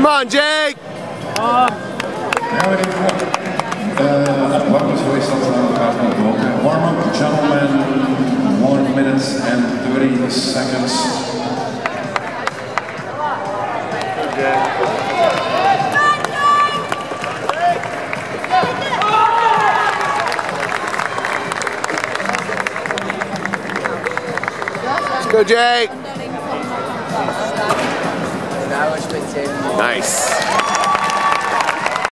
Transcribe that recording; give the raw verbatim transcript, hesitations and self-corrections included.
on, Jake! Ja, we need one. Uh, what was we something warm-up, gentlemen, one minute and thirty seconds. Let's go, Jake! Nice.